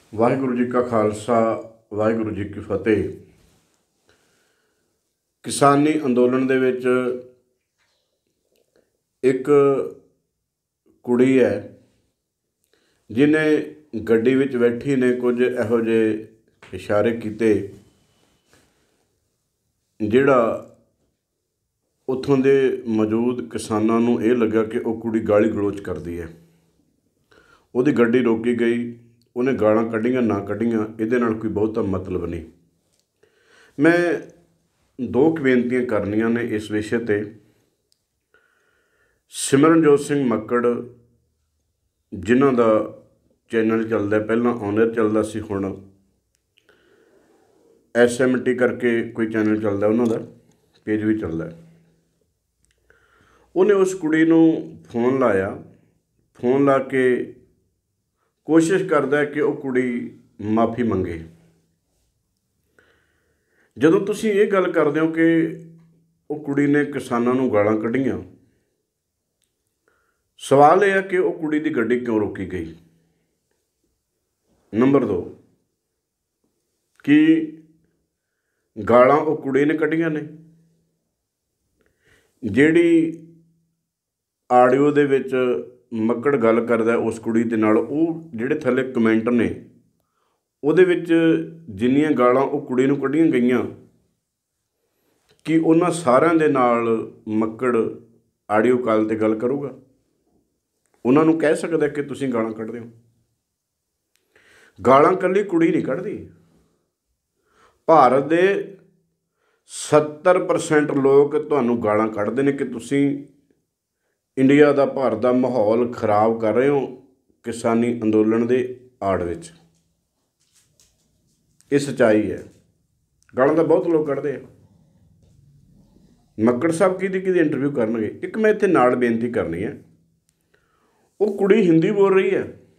ਵਾਹਿਗੁਰੂ ਜੀ ਕਾ ਖਾਲਸਾ ਵਾਹਿਗੁਰੂ ਜੀ ਕੀ ਫਤਿਹ। ਕਿਸਾਨੀ ਅੰਦੋਲਨ ਦੇ ਵਿੱਚ ਇੱਕ ਕੁੜੀ ਹੈ ਜਿਹਨੇ ਗੱਡੀ ਵਿੱਚ ਬੈਠੀ ਨੇ ਕੁਝ ਇਹੋ ਜਿਹੇ ਇਸ਼ਾਰੇ ਕੀਤੇ ਜਿਹੜਾ ਉੱਥੋਂ ਦੇ ਮੌਜੂਦ ਕਿਸਾਨਾਂ ਨੂੰ ਇਹ ਲੱਗਾ ਕਿ ਉਹ ਕੁੜੀ ਗਾਲੀ ਗਲੋਚ ਕਰਦੀ ਹੈ। ਉਹਦੀ ਗੱਡੀ ਰੋਕੀ ਗਈ, ਉਹਨੇ ਗਾਲਾਂ ਕੱਢੀਆਂ ਨਾ ਕੱਢੀਆਂ ਇਹਦੇ ਨਾਲ ਕੋਈ ਬਹੁਤਾ ਮਤਲਬ ਨਹੀਂ। ਮੈਂ ਦੋ ਕੁ ਬੇਨਤੀਆਂ ਕਰਨੀਆਂ ਨੇ ਇਸ ਵਿਸ਼ੇ 'ਤੇ। ਸਿਮਰਨਜੋਤ ਸਿੰਘ ਮੱਕੜ ਜਿਨ੍ਹਾਂ ਦਾ ਚੈਨਲ ਚੱਲਦਾ, ਪਹਿਲਾਂ ਔਨਰ ਚੱਲਦਾ ਸੀ, ਹੁਣ SMT ਕਰਕੇ ਕੋਈ ਚੈਨਲ ਚੱਲਦਾ, ਉਹਨਾਂ ਦਾ ਪੇਜ ਵੀ ਚੱਲਦਾ। ਉਹਨੇ ਉਸ ਕੁੜੀ ਨੂੰ ਫੋਨ ਲਾਇਆ, ਫੋਨ ਲਾ ਕੇ ਕੋਸ਼ਿਸ਼ ਕਰਦਾ ਕਿ ਉਹ ਕੁੜੀ ਮਾफ़ੀ ਮੰਗੇ। ਜਦੋਂ ਤੁਸੀਂ ਇਹ ਗੱਲ ਕਰਦੇ ਹੋ ਕਿ ਉਹ ਕੁੜੀ ਨੇ ਕਿਸਾਨਾਂ ਨੂੰ ਗਾਲਾਂ ਕੱਢੀਆਂ, ਸਵਾਲ ਇਹ ਹੈ ਕਿ ਉਹ ਕੁੜੀ ਦੀ ਗੱਡੀ ਕਿਉਂ ਰੋਕੀ ਗਈ। ਨੰਬਰ 2, ਕਿ ਗਾਲਾਂ ਉਹ ਕੁੜੀ ਨੇ ਕੱਢੀਆਂ ਨੇ। ਜਿਹੜੀ ਆਡੀਓ ਦੇ ਵਿੱਚ ਮੱਕੜ ਗੱਲ ਕਰਦਾ ਉਸ ਕੁੜੀ ਦੇ ਨਾਲ, ਉਹ ਜਿਹੜੇ ਥੱਲੇ ਕਮੈਂਟ ਨੇ ਉਹਦੇ ਵਿੱਚ ਜਿੰਨੀਆਂ ਗਾਲਾਂ ਉਹ ਕੁੜੀ ਨੂੰ ਕੱਢੀਆਂ ਗਈਆਂ, ਕਿ ਉਹਨਾਂ ਸਾਰਿਆਂ ਦੇ ਨਾਲ ਮੱਕੜ ਆਡੀਓ ਕਾਲ 'ਤੇ ਗੱਲ ਕਰੂਗਾ? ਉਹਨਾਂ ਨੂੰ ਕਹਿ ਸਕਦਾ ਕਿ ਤੁਸੀਂ ਗਾਲਾਂ ਕੱਢਦੇ ਹੋ? ਗਾਲਾਂ ਇਕੱਲੀ ਕੁੜੀ ਨਹੀਂ ਕੱਢਦੀ। ਭਾਰਤ ਦੇ 70% ਲੋਕ ਤੁਹਾਨੂੰ ਗਾਲਾਂ ਕੱਢਦੇ ਨੇ ਕਿ ਤੁਸੀਂ ਇੰਡੀਆ ਦਾ, ਭਾਰਤ ਦਾ ਮਾਹੌਲ ਖਰਾਬ ਕਰ ਰਹੇ ਹੋ ਕਿਸਾਨੀ ਅੰਦੋਲਨ ਦੇ ਆੜ ਵਿੱਚ। ਇਹ ਸੱਚਾਈ ਹੈ। ਗਾਲਾਂ ਤਾਂ ਬਹੁਤ ਲੋਕ ਕੱਢਦੇ ਆ। ਮੱਕੜ ਸਾਹਿਬ ਕਿਹਦੀ ਇੰਟਰਵਿਊ ਕਰਨਗੇ। ਇੱਕ ਮੈਂ ਇੱਥੇ ਨਾਲ ਬੇਨਤੀ ਕਰਨੀ ਹੈ, ਉਹ ਕੁੜੀ ਹਿੰਦੀ ਬੋਲ ਰਹੀ ਹੈ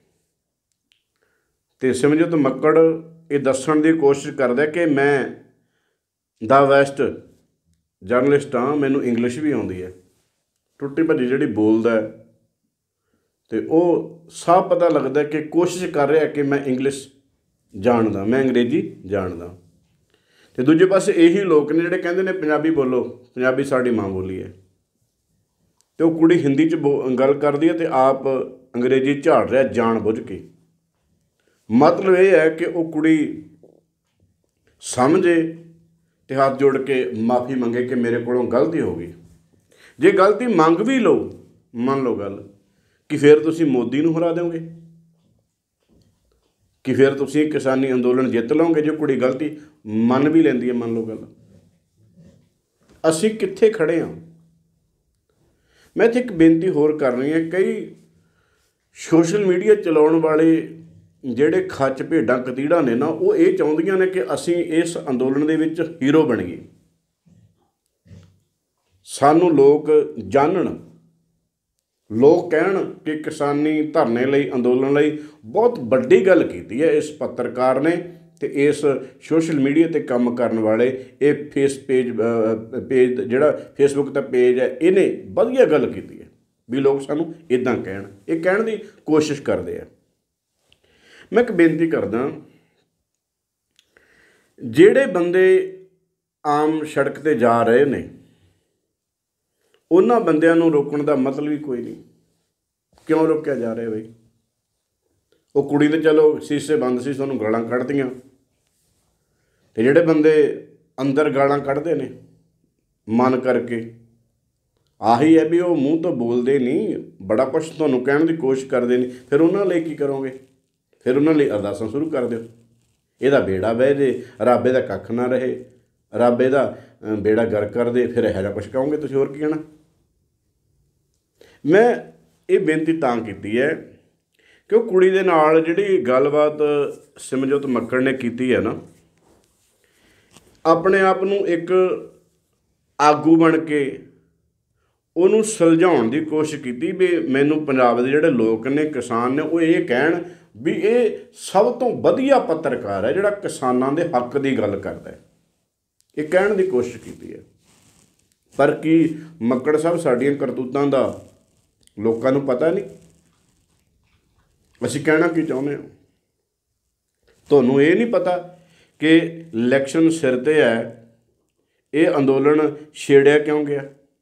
ਅਤੇ ਸਿਮਰਨਜੋਤ ਮੱਕੜ ਇਹ ਦੱਸਣ ਦੀ ਕੋਸ਼ਿਸ਼ ਕਰਦਾ ਕਿ ਮੈਂ ਦਾ ਵੈਸਟ ਜਰਨਲਿਸਟ ਹਾਂ, ਮੈਨੂੰ ਇੰਗਲਿਸ਼ ਵੀ ਆਉਂਦੀ ਹੈ। ਟੁੱਟੀ ਭੱਜੀ ਜਿਹੜੀ ਬੋਲਦਾ ਅਤੇ ਉਹ ਸਾਫ਼ ਪਤਾ ਲੱਗਦਾ ਕਿ ਕੋਸ਼ਿਸ਼ ਕਰ ਰਿਹਾ ਕਿ ਮੈਂ ਇੰਗਲਿਸ਼ ਜਾਣਦਾ, ਮੈਂ ਅੰਗਰੇਜ਼ੀ ਜਾਣਦਾ। ਅਤੇ ਦੂਜੇ ਪਾਸੇ ਇਹੀ ਲੋਕ ਨੇ ਜਿਹੜੇ ਕਹਿੰਦੇ ਨੇ ਪੰਜਾਬੀ ਬੋਲੋ, ਪੰਜਾਬੀ ਸਾਡੀ ਮਾਂ ਬੋਲੀ ਹੈ। ਅਤੇ ਉਹ ਕੁੜੀ ਹਿੰਦੀ 'ਚ ਗੱਲ ਕਰਦੀ ਹੈ ਅਤੇ ਆਪ ਅੰਗਰੇਜ਼ੀ ਝਾੜ ਰਿਹਾ ਜਾਣ ਬੁੱਝ ਕੇ। ਮਤਲਬ ਇਹ ਹੈ ਕਿ ਉਹ ਕੁੜੀ ਸਮਝੇ ਅਤੇ ਹੱਥ ਜੋੜ ਕੇ ਮਾਫ਼ੀ ਮੰਗੇ ਕਿ ਮੇਰੇ ਕੋਲੋਂ ਗਲਤੀ ਹੋ ਗਈ। ਜੇ ਗਲਤੀ ਮੰਗ ਵੀ ਲਓ, ਮੰਨ ਲਓ ਗੱਲ, ਕਿ ਫਿਰ ਤੁਸੀਂ ਮੋਦੀ ਨੂੰ ਹਰਾ ਦਿਓਗੇ? ਕਿ ਫਿਰ ਤੁਸੀਂ ਕਿਸਾਨੀ ਅੰਦੋਲਨ ਜਿੱਤ ਲਓਗੇ ਜੇ ਕੁੜੀ ਗਲਤੀ ਮੰਨ ਵੀ ਲੈਂਦੀ ਹੈ? ਮੰਨ ਲਓ ਗੱਲ, ਅਸੀਂ ਕਿੱਥੇ ਖੜ੍ਹੇ ਹਾਂ? ਮੈਂ ਇੱਥੇ ਇੱਕ ਬੇਨਤੀ ਹੋਰ ਕਰਨੀ ਹੈ। ਕਈ ਸੋਸ਼ਲ ਮੀਡੀਆ ਚਲਾਉਣ ਵਾਲੇ ਜਿਹੜੇ ਖੱਚ ਭੇਡਾਂ ਕਤੀੜਾਂ ਨੇ ਨਾ, ਉਹ ਇਹ ਚਾਹੁੰਦੀਆਂ ਨੇ ਕਿ ਅਸੀਂ ਇਸ ਅੰਦੋਲਨ ਦੇ ਵਿੱਚ ਹੀਰੋ ਬਣੀਏ, ਸਾਨੂੰ ਲੋਕ ਜਾਣਨ, ਲੋਕ ਕਹਿਣ ਕਿ ਕਿਸਾਨੀ ਧਰਨੇ ਲਈ, ਅੰਦੋਲਨ ਲਈ ਬਹੁਤ ਵੱਡੀ ਗੱਲ ਕੀਤੀ ਹੈ ਇਸ ਪੱਤਰਕਾਰ ਨੇ ਅਤੇ ਇਸ ਸੋਸ਼ਲ ਮੀਡੀਆ 'ਤੇ ਕੰਮ ਕਰਨ ਵਾਲੇ ਇਹ ਪੇਜ ਜਿਹੜਾ ਫੇਸਬੁੱਕ ਦਾ ਪੇਜ ਹੈ, ਇਹਨੇ ਵਧੀਆ ਗੱਲ ਕੀਤੀ ਹੈ ਵੀ ਲੋਕ ਸਾਨੂੰ ਇੱਦਾਂ ਕਹਿਣ, ਇਹ ਕਹਿਣ ਦੀ ਕੋਸ਼ਿਸ਼ ਕਰਦੇ ਆ। ਮੈਂ ਇੱਕ ਬੇਨਤੀ ਕਰਦਾ, ਜਿਹੜੇ ਬੰਦੇ ਆਮ ਸੜਕ 'ਤੇ ਜਾ ਰਹੇ ਨੇ ਉਹਨਾਂ ਬੰਦਿਆਂ ਨੂੰ ਰੋਕਣ ਦਾ ਮਤਲਬ ਹੀ ਕੋਈ ਨਹੀਂ। ਕਿਉਂ ਰੋਕਿਆ ਜਾ ਰਿਹਾ ਬਈ? ਉਹ ਕੁੜੀ ਦੇ ਚਲੋ ਸ਼ੀਸ਼ੇ ਬੰਦ ਸੀ, ਤੁਹਾਨੂੰ ਗਾਲਾਂ ਕੱਢਦੀਆਂ, ਅਤੇ ਜਿਹੜੇ ਬੰਦੇ ਅੰਦਰ ਗਾਲਾਂ ਕੱਢਦੇ ਨੇ ਮਨ ਕਰਕੇ, ਆਹੀ ਹੈ ਵੀ ਉਹ ਮੂੰਹ ਤੋਂ ਬੋਲਦੇ ਨਹੀਂ, ਬੜਾ ਕੁਛ ਤੁਹਾਨੂੰ ਕਹਿਣ ਦੀ ਕੋਸ਼ਿਸ਼ ਕਰਦੇ ਨੇ। ਫਿਰ ਉਹਨਾਂ ਲਈ ਕੀ ਕਰੋਗੇ? ਫਿਰ ਉਹਨਾਂ ਲਈ ਅਰਦਾਸਾਂ ਸ਼ੁਰੂ ਕਰ ਦਿਓ, ਇਹਦਾ ਬੇੜਾ ਬਹਿ ਜੇ, ਰੱਬ ਇਹਦਾ ਕੱਖ ਨਾ ਰਹੇ, ਰੱਬ ਇਹਦਾ ਬੇੜਾ ਗਰਕ ਕਰ ਦੇ, ਫਿਰ ਇਹੋ ਜਿਹਾ ਕੁਛ ਕਹੋਗੇ ਤੁਸੀਂ। ਹੋਰ ਕੀ ਕਹਿਣਾ? ਮੈਂ ਇਹ ਬੇਨਤੀ ਤਾਂ ਕੀਤੀ ਹੈ ਕਿ ਉਹ ਕੁੜੀ ਦੇ ਨਾਲ ਜਿਹੜੀ ਗੱਲਬਾਤ ਸਿਮਰਨਜੋਤ ਮੱਕੜ ਨੇ ਕੀਤੀ ਹੈ ਨਾ, ਆਪਣੇ ਆਪ ਨੂੰ ਇੱਕ ਆਗੂ ਬਣ ਕੇ ਉਹਨੂੰ ਸੁਲਝਾਉਣ ਦੀ ਕੋਸ਼ਿਸ਼ ਕੀਤੀ ਵੀ ਮੈਨੂੰ ਪੰਜਾਬ ਦੇ ਜਿਹੜੇ ਲੋਕ ਨੇ, ਕਿਸਾਨ ਨੇ, ਉਹ ਇਹ ਕਹਿਣ ਵੀ ਇਹ ਸਭ ਤੋਂ ਵਧੀਆ ਪੱਤਰਕਾਰ ਹੈ ਜਿਹੜਾ ਕਿਸਾਨਾਂ ਦੇ ਹੱਕ ਦੀ ਗੱਲ ਕਰਦਾ ਹੈ। ਇਹ ਕਹਿਣ ਦੀ ਕੋਸ਼ਿਸ਼ ਕੀਤੀ ਹੈ। ਪਰ ਕੀ ਮੱਕੜ ਸਾਹਿਬ ਸਾਡੀਆਂ ਕਰਤੂਤਾਂ ਦਾ ਲੋਕਾਂ ਨੂੰ ਪਤਾ ਨਹੀਂ? ਅਸੀਂ ਕਹਿਣਾ ਕੀ ਚਾਹੁੰਦੇ ਹਾਂ? ਤੁਹਾਨੂੰ ਇਹ ਨਹੀਂ ਪਤਾ ਕਿ ਇਲੈਕਸ਼ਨ ਸਿਰ 'ਤੇ ਹੈ, ਇਹ ਅੰਦੋਲਨ ਛੇੜਿਆ ਕਿਉਂ ਗਿਆ?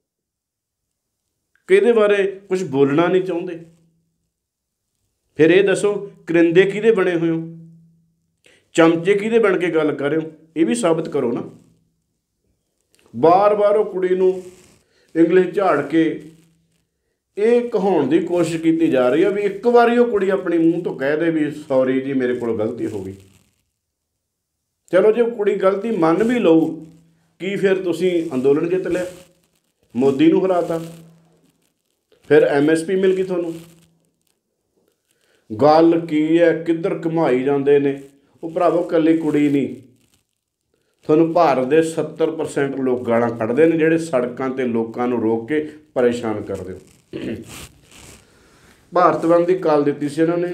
ਕਿ ਇਹਦੇ ਬਾਰੇ ਕੁਝ ਬੋਲਣਾ ਨਹੀਂ ਚਾਹੁੰਦੇ? ਫਿਰ ਇਹ ਦੱਸੋ ਕਰਿੰਦੇ ਕਿਹਦੇ ਬਣੇ ਹੋਏ ਹੋ, ਚਮਚੇ ਕਿਹਦੇ ਬਣ ਕੇ ਗੱਲ ਕਰ ਰਹੇ ਹੋ? ਇਹ ਵੀ ਸਾਬਤ ਕਰੋ ਨਾ। ਬਾਰ-ਬਾਰ ਉਹ ਕੁੜੀ ਨੂੰ ਇੰਗਲਿਸ਼ ਝਾੜ ਕੇ ਇਹ ਕਹਾਉਣ ਦੀ ਕੋਸ਼ਿਸ਼ ਕੀਤੀ ਜਾ ਰਹੀ ਹੈ ਵੀ ਇੱਕ ਵਾਰੀ ਉਹ ਕੁੜੀ ਆਪਣੀ ਮੂੰਹ ਤੋਂ ਕਹਿ ਦੇ ਵੀ ਸੌਰੀ ਜੀ ਮੇਰੇ ਕੋਲ ਗਲਤੀ ਹੋ ਗਈ। ਚਲੋ ਜੇ ਕੁੜੀ ਗਲਤੀ ਮੰਨ ਵੀ ਲਊ, ਕੀ ਫਿਰ ਤੁਸੀਂ ਅੰਦੋਲਨ ਜਿੱਤ ਲਿਆ, ਮੋਦੀ ਨੂੰ ਹਰਾਤਾ, ਫਿਰ MSP ਮਿਲ ਗਈ ਤੁਹਾਨੂੰ? ਗੱਲ ਕੀ ਹੈ, ਕਿੱਧਰ ਘੁਮਾਈ ਜਾਂਦੇ ਨੇ ਉਹ ਭਰਾਵੋ। ਇਕੱਲੀ ਕੁੜੀ ਨਹੀਂ, ਤੁਹਾਨੂੰ ਭਾਰਤ ਦੇ 70% ਲੋਕ ਗਾਲਾਂ ਕੱਢਦੇ ਨੇ, ਜਿਹੜੇ ਸੜਕਾਂ 'ਤੇ ਲੋਕਾਂ ਨੂੰ ਰੋਕ ਕੇ ਪਰੇਸ਼ਾਨ ਕਰਦੇ ਹੋ। ਭਾਰਤ ਬੰਦ ਦੀ ਕਾਲ ਦਿੱਤੀ ਸੀ ਇਹਨਾਂ ਨੇ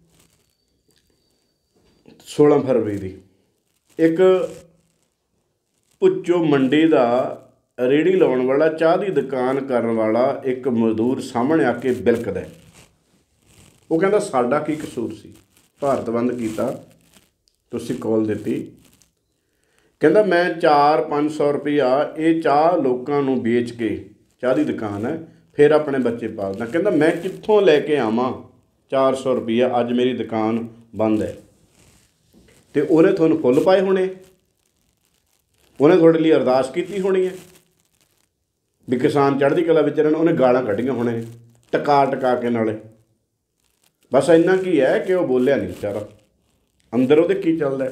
16 ਫਰਵਰੀ ਦੀ। ਇੱਕ ਭੁੱਚੋ ਮੰਡੀ ਦਾ ਰੇਹੜੀ ਲਾਉਣ ਵਾਲਾ, ਚਾਹ ਦੀ ਦੁਕਾਨ ਕਰਨ ਵਾਲਾ ਇੱਕ ਮਜ਼ਦੂਰ ਸਾਹਮਣੇ ਆ ਕੇ ਬਿਲਕਦਾ। ਉਹ ਕਹਿੰਦਾ ਸਾਡਾ ਕੀ ਕਸੂਰ ਸੀ, ਭਾਰਤ ਬੰਦ ਕੀਤਾ, ਤੁਸੀਂ ਕਾਲ ਦਿੱਤੀ। ਕਹਿੰਦਾ ਮੈਂ 400-500 ਰੁਪਈਆ ਇਹ ਚਾਹ ਲੋਕਾਂ ਨੂੰ ਵੇਚ ਕੇ, ਚਾਹ ਦੀ ਦੁਕਾਨ ਹੈ, ਫਿਰ ਆਪਣੇ ਬੱਚੇ ਪਾਲਦਾ। ਕਹਿੰਦਾ ਮੈਂ ਕਿੱਥੋਂ ਲੈ ਕੇ ਆਵਾਂ 400 ਰੁਪਈਆ, ਅੱਜ ਮੇਰੀ ਦੁਕਾਨ ਬੰਦ ਹੈ। ਅਤੇ ਉਹਨੇ ਤੁਹਾਨੂੰ ਫੁੱਲ ਪਾਏ ਹੋਣੇ, ਉਹਨੇ ਤੁਹਾਡੇ ਲਈ ਅਰਦਾਸ ਕੀਤੀ ਹੋਣੀ ਹੈ ਵੀ ਕਿਸਾਨ ਚੜ੍ਹਦੀ ਕਲਾ ਵਿੱਚ ਰਹਿਣ। ਉਹਨੇ ਗਾਲਾਂ ਕੱਢੀਆਂ ਹੋਣੇ ਟਕਾ ਕੇ ਨਾਲੇ। ਬਸ ਇੰਨਾ ਕੀ ਹੈ ਕਿ ਉਹ ਬੋਲਿਆ ਨਹੀਂ ਵਿਚਾਰਾ, ਅੰਦਰ ਉਹਦੇ ਕੀ ਚੱਲਦਾ।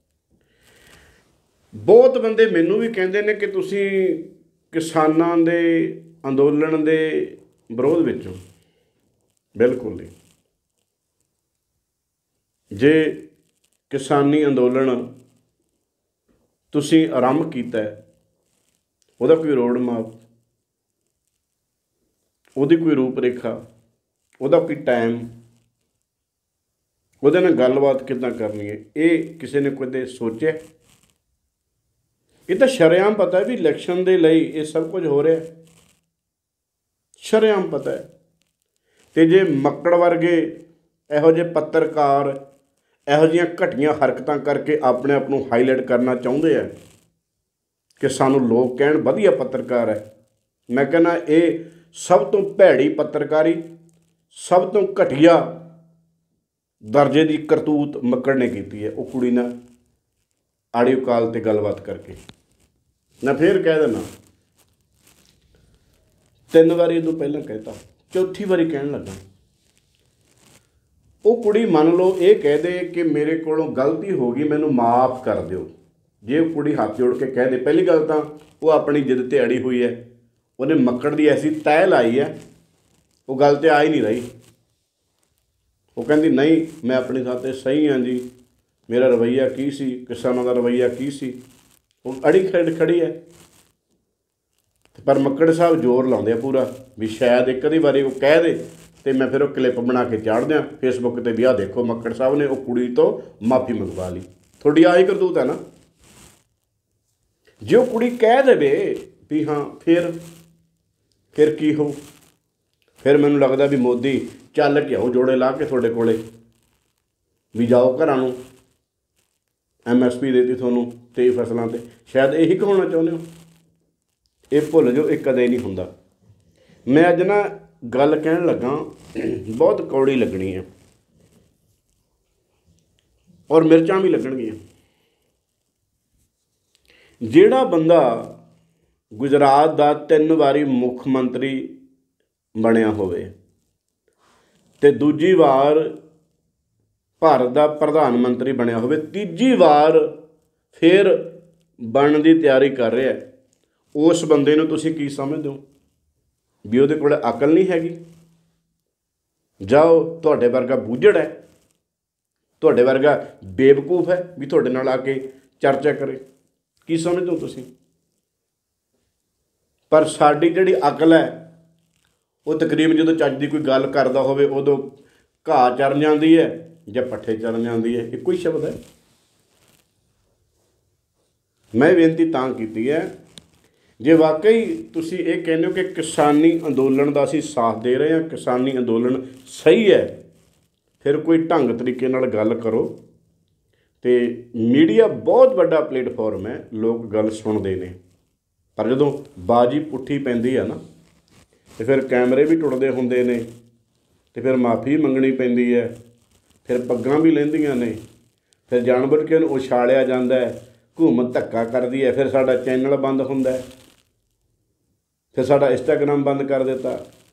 ਬਹੁਤ ਬੰਦੇ ਮੈਨੂੰ ਵੀ ਕਹਿੰਦੇ ਨੇ ਕਿ ਤੁਸੀਂ ਕਿਸਾਨਾਂ ਦੇ ਅੰਦੋਲਨ ਦੇ ਵਿਰੋਧ ਵਿੱਚ ਹੋ। ਬਿਲਕੁਲ ਨਹੀਂ। ਜੇ ਕਿਸਾਨੀ ਅੰਦੋਲਨ ਤੁਸੀਂ ਆਰੰਭ ਕੀਤਾ, ਉਹਦਾ ਕੋਈ ਰੋਡ ਮੈਪ, ਉਹਦੀ ਕੋਈ ਰੂਪ ਰੇਖਾ, ਉਹਦਾ ਕੋਈ ਟਾਈਮ, ਉਹਦੇ ਨਾਲ ਗੱਲਬਾਤ ਕਿੱਦਾਂ ਕਰਨੀ ਹੈ, ਇਹ ਕਿਸੇ ਨੇ ਕਦੇ ਸੋਚਿਆ? ਇਹ ਤਾਂ ਸ਼ਰੇਆਮ ਪਤਾ ਵੀ ਇਲੈਕਸ਼ਨ ਦੇ ਲਈ ਇਹ ਸਭ ਕੁਝ ਹੋ ਰਿਹਾ, ਸ਼ਰੇਆਮ ਪਤਾ ਹੈ। ਅਤੇ ਜੇ ਮੱਕੜ ਵਰਗੇ ਇਹੋ ਜਿਹੇ ਪੱਤਰਕਾਰ ਇਹੋ ਜਿਹੀਆਂ ਘਟੀਆਂ ਹਰਕਤਾਂ ਕਰਕੇ ਆਪਣੇ ਆਪ ਨੂੰ ਹਾਈਲਾਈਟ ਕਰਨਾ ਚਾਹੁੰਦੇ ਆ ਕਿ ਸਾਨੂੰ ਲੋਕ ਕਹਿਣ ਵਧੀਆ ਪੱਤਰਕਾਰ ਹੈ, ਮੈਂ ਕਹਿੰਦਾ ਇਹ ਸਭ ਤੋਂ ਭੈੜੀ ਪੱਤਰਕਾਰੀ, ਸਭ ਤੋਂ ਘਟੀਆ ਦਰਜੇ ਦੀ ਕਰਤੂਤ ਮੱਕੜ ਨੇ ਕੀਤੀ ਹੈ। ਉਹ ਕੁੜੀ ਨਾਲ ਆਡੀਓ ਕਾਲ 'ਤੇ ਗੱਲਬਾਤ ਕਰਕੇ, ਮੈਂ ਫਿਰ ਕਹਿ ਦਿੰਦਾ, 3 ਵਾਰੀ ਇਹਨੂੰ ਪਹਿਲਾਂ ਕਹਿਤਾ, ਚੌਥੀ ਵਾਰੀ ਕਹਿਣ ਲੱਗਾ। ਉਹ ਕੁੜੀ ਮੰਨ ਲਓ ਇਹ ਕਹਿ ਦੇ ਕਿ ਮੇਰੇ ਕੋਲੋਂ ਗਲਤੀ ਹੋ ਗਈ, ਮੈਨੂੰ ਮਾफ़ ਕਰ ਦਿਓ। ਜੇ ਉਹ ਕੁੜੀ ਹੱਥ ਜੋੜ ਕੇ ਕਹਿ ਦੇ, ਪਹਿਲੀ ਗੱਲ ਤਾਂ ਉਹ ਆਪਣੀ ਜਿੱਦ 'ਤੇ ਅੜੀ ਹੋਈ ਹੈ, ਉਹਨੇ ਮੱਕੜ ਦੀ ਐਸੀ ਤਹਿ ਲਾਈ ਹੈ, ਉਹ ਗੱਲ 'ਤੇ ਆ ਹੀ ਨਹੀਂ ਰਹੀ। ਉਹ ਕਹਿੰਦੀ ਨਹੀਂ ਮੈਂ ਆਪਣੀ ਥਾਂ 'ਤੇ ਸਹੀ ਹਾਂ ਜੀ, ਮੇਰਾ ਰਵੱਈਆ ਕੀ ਸੀ, ਕਿਸਾਨਾਂ ਦਾ ਰਵੱਈਆ ਕੀ ਸੀ, ਉਹ ਅੜੀ ਖੜੀ ਹੈ। ਪਰ ਮੱਕੜ ਸਾਹਿਬ ਜ਼ੋਰ ਲਾਉਂਦੇ ਆ ਪੂਰਾ ਵੀ ਸ਼ਾਇਦ ਇੱਕ ਅੱਧੀ ਵਾਰੀ ਉਹ ਕਹਿ ਦੇ ਅਤੇ ਮੈਂ ਫਿਰ ਉਹ ਕਲਿੱਪ ਬਣਾ ਕੇ ਚਾੜ ਦਿਆਂ ਫੇਸਬੁੱਕ 'ਤੇ ਵੀ ਆਹ ਦੇਖੋ ਮੱਕੜ ਸਾਹਿਬ ਨੇ ਉਹ ਕੁੜੀ ਤੋਂ ਮਾਫ਼ੀ ਮੰਗਵਾ ਲਈ। ਤੁਹਾਡੀ ਆਹੀ ਕਰਤੂਤ ਹੈ ਨਾ। ਜੇ ਉਹ ਕੁੜੀ ਕਹਿ ਦੇਵੇ ਵੀ ਹਾਂ ਫਿਰ ਕੀ ਹੋ? ਫਿਰ ਮੈਨੂੰ ਲੱਗਦਾ ਵੀ ਮੋਦੀ ਚੱਲ ਕੇ ਆਓ ਜੋੜੇ ਲਾ ਕੇ ਤੁਹਾਡੇ ਕੋਲੇ ਵੀ ਜਾਓ ਘਰਾਂ ਨੂੰ, MSP ਦੇ ਦਿੱਤੀ ਤੁਹਾਨੂੰ 23 ਫਸਲਾਂ 'ਤੇ। ਸ਼ਾਇਦ ਇਹੀ ਕਹਾਉਣਾ ਚਾਹੁੰਦੇ ਹੋ। ਇਹ ਭੁੱਲ ਜਾਓ, ਇਹ ਕਦੇ ਨਹੀਂ ਹੁੰਦਾ। ਮੈਂ ਅੱਜ ਨਾ ਗੱਲ ਕਹਿਣ ਲੱਗਾ ਬਹੁਤ ਕੌੜੀ ਲੱਗਣੀ ਹੈ ਔਰ ਮਿਰਚਾਂ ਵੀ ਲੱਗਣਗੀਆਂ। ਜਿਹੜਾ ਬੰਦਾ ਗੁਜਰਾਤ ਦਾ 3 ਵਾਰੀ ਮੁੱਖ ਮੰਤਰੀ ਬਣਿਆ ਹੋਵੇ ਅਤੇ ਦੂਜੀ ਵਾਰ ਭਾਰਤ ਦਾ ਪ੍ਰਧਾਨ ਮੰਤਰੀ ਬਣਿਆ ਹੋਵੇ, ਤੀਜੀ ਵਾਰ ਫਿਰ ਬਣਨ ਦੀ ਤਿਆਰੀ ਕਰ ਰਿਹਾ, ਉਸ ਬੰਦੇ ਨੂੰ ਤੁਸੀਂ ਕੀ ਸਮਝਦੇ ਹੋ? ਵੀ ਉਹਦੇ ਕੋਲ ਅਕਲ ਨਹੀਂ ਹੈਗੀ? ਜਾਓ, ਤੁਹਾਡੇ ਵਰਗਾ ਬੂਝੜ ਹੈ, ਤੁਹਾਡੇ ਵਰਗਾ ਬੇਵਕੂਫ ਹੈ ਵੀ ਤੁਹਾਡੇ ਨਾਲ ਆ ਕੇ ਚਰਚਾ ਕਰੇ। ਕੀ ਸਮਝਦੇ ਹੋ ਤੁਸੀਂ? ਪਰ ਸਾਡੀ ਜਿਹੜੀ ਅਕਲ ਹੈ ਉਹ ਤਕਰੀਬਨ ਜਦੋਂ ਚੱਜ ਦੀ ਕੋਈ ਗੱਲ ਕਰਦਾ ਹੋਵੇ ਉਦੋਂ ਘਾਹ ਚਰਨ ਜਾਂਦੀ ਹੈ ਜਾਂ ਪੱਠੇ ਚਰਨ ਜਾਂਦੀ ਹੈ, ਇੱਕੋ ਹੀ ਸ਼ਬਦ ਹੈ। ਮੈਂ ਬੇਨਤੀ ਤਾਂ ਕੀਤੀ ਹੈ, ਜੇ ਵਾਕਈ ਤੁਸੀਂ ਇਹ ਕਹਿੰਦੇ ਹੋ ਕਿ ਕਿਸਾਨੀ ਅੰਦੋਲਨ ਦਾ ਅਸੀਂ ਸਾਥ ਦੇ ਰਹੇ ਹਾਂ, ਕਿਸਾਨੀ ਅੰਦੋਲਨ ਸਹੀ ਹੈ, ਫਿਰ ਕੋਈ ਢੰਗ ਤਰੀਕੇ ਨਾਲ ਗੱਲ ਕਰੋ ਤੇ ਮੀਡੀਆ ਬਹੁਤ ਵੱਡਾ ਪਲੇਟਫਾਰਮ ਹੈ, ਲੋਕ ਗੱਲ ਸੁਣਦੇ ਨੇ। ਪਰ ਜਦੋਂ ਬਾਜੀ ਪੁੱਠੀ ਪੈਂਦੀ ਆ ਨਾ, ਤੇ ਫਿਰ ਕੈਮਰੇ ਵੀ ਟੁੱਟਦੇ ਹੁੰਦੇ ਨੇ, ਤੇ ਫਿਰ ਮਾਫੀ ਮੰਗਣੀ ਪੈਂਦੀ ਹੈ, ਫਿਰ ਪੱਗਾਂ ਵੀ ਲਹਿੰਦੀਆਂ ਨੇ, ਫਿਰ ਜਾਣਬੁੱਝ ਕੇ ਉਹਨੂੰ ਉਛਾਲਿਆ ਜਾਂਦਾ ਹੈ, ਹਕੂਮਤ ਧੱਕਾ ਕਰਦੀ ਹੈ, ਫਿਰ ਸਾਡਾ ਚੈਨਲ ਬੰਦ ਹੁੰਦਾ, ਫਿਰ ਸਾਡਾ ਇੰਸਟਾਗ੍ਰਾਮ ਬੰਦ ਕਰ ਦਿੱਤਾ।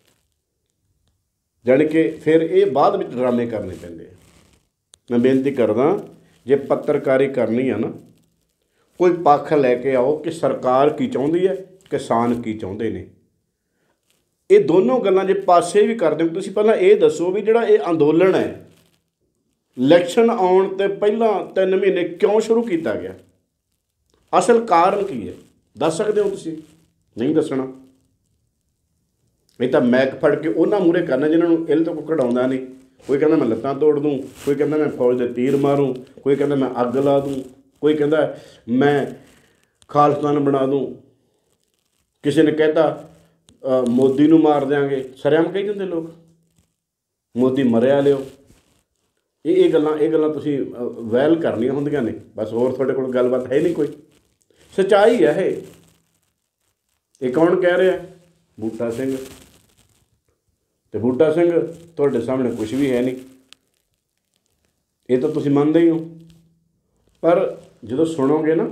ਜਾਣੀ ਕਿ ਫਿਰ ਇਹ ਬਾਅਦ ਵਿੱਚ ਡਰਾਮੇ ਕਰਨੇ ਪੈਂਦੇ ਆ। ਮੈਂ ਬੇਨਤੀ ਕਰਦਾ, ਜੇ ਪੱਤਰਕਾਰੀ ਕਰਨੀ ਆ ਨਾ, ਕੋਈ ਪੱਖ ਲੈ ਕੇ ਆਓ ਕਿ ਸਰਕਾਰ ਕੀ ਚਾਹੁੰਦੀ ਹੈ, ਕਿਸਾਨ ਕੀ ਚਾਹੁੰਦੇ ਨੇ। ਇਹ ਦੋਨੋਂ ਗੱਲਾਂ ਜੇ ਪਾਸੇ ਵੀ ਕਰਦੇ ਹੋ, ਤੁਸੀਂ ਪਹਿਲਾਂ ਇਹ ਦੱਸੋ ਵੀ ਜਿਹੜਾ ਇਹ ਅੰਦੋਲਨ ਹੈ, ਇਲੈਕਸ਼ਨ ਆਉਣ ਤੋਂ ਪਹਿਲਾਂ 3 ਮਹੀਨੇ ਕਿਉਂ ਸ਼ੁਰੂ ਕੀਤਾ ਗਿਆ? ਅਸਲ ਕਾਰਨ ਕੀ ਹੈ, ਦੱਸ ਸਕਦੇ ਹੋ ਤੁਸੀਂ? ਨਹੀਂ ਦੱਸਣਾ, ਇਹ ਤਾਂ ਮੈਕ ਫੜ ਕੇ ਉਹਨਾਂ ਮੂਹਰੇ ਕਰਨਾ ਜਿਹਨਾਂ ਨੂੰ ਇਲ ਤੋਂ ਕੁੱਕੜ ਆਉਂਦਾ ਨਹੀਂ। ਕੋਈ ਕਹਿੰਦਾ ਮੈਂ ਲੱਤਾਂ ਤੋੜ ਦੂੰ, ਕੋਈ ਕਹਿੰਦਾ ਮੈਂ ਫੌਜ ਦੇ ਤੀਰ ਮਾरूँ, ਕੋਈ ਕਹਿੰਦਾ ਮੈਂ ਅੱਗ ਲਾ ਦੂੰ, ਕੋਈ ਕਹਿੰਦਾ ਮੈਂ ਖਾਲਿਸਤਾਨ ਬਣਾ ਦੂੰ, ਕਿਸੇ ਨੇ ਕਹਿਤਾ ਮੋਦੀ ਨੂੰ ਮਾਰ ਦਿਆਂਗੇ। ਸਰੇਆਮ ਕਹੀ ਜਾਂਦੇ ਲੋਕ, ਮੋਦੀ ਮਰਿਆ ਲਿਓ। ਇਹ ਗੱਲਾਂ ਤੁਸੀਂ ਵੈਲ ਕਰਨੀਆਂ ਹੁੰਦੀਆਂ ਨੇ ਬਸ, ਹੋਰ ਤੁਹਾਡੇ ਕੋਲ ਗੱਲਬਾਤ ਹੈ ਨਹੀਂ ਕੋਈ। ਸੱਚਾਈ ਹੈ ਇਹ ਕੌਣ ਕਹਿ ਰਿਹਾ? ਬੂਟਾ ਸਿੰਘ। ਅਤੇ ਬੂਟਾ ਸਿੰਘ ਤੁਹਾਡੇ ਸਾਹਮਣੇ ਕੁਛ ਵੀ ਹੈ ਨਹੀਂ, ਇਹ ਤਾਂ ਤੁਸੀਂ ਮੰਨਦੇ ਹੀ ਹੋ। ਪਰ ਜਦੋਂ ਸੁਣੋਗੇ ਨਾ,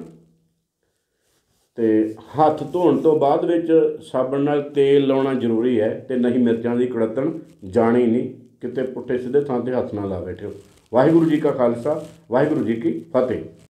ਅਤੇ ਹੱਥ ਧੋਣ ਤੋਂ ਬਾਅਦ ਵਿੱਚ ਸਾਬਣ ਨਾਲ ਤੇਲ ਲਾਉਣਾ ਜ਼ਰੂਰੀ ਹੈ, ਅਤੇ ਨਹੀਂ ਮਿਰਚਾਂ ਦੀ ਕੁੜੱਤਣ ਜਾਣੀ ਨਹੀਂ, ਕਿਤੇ ਪੁੱਠੇ ਸਿੱਧੇ ਥਾਂ 'ਤੇ ਹੱਥ ਨਾ ਲਾ ਬੈਠਿਓ। ਵਾਹਿਗੁਰੂ ਜੀ ਕਾ ਖਾਲਸਾ, ਵਾਹਿਗੁਰੂ ਜੀ ਕੀ ਫਤਿਹ।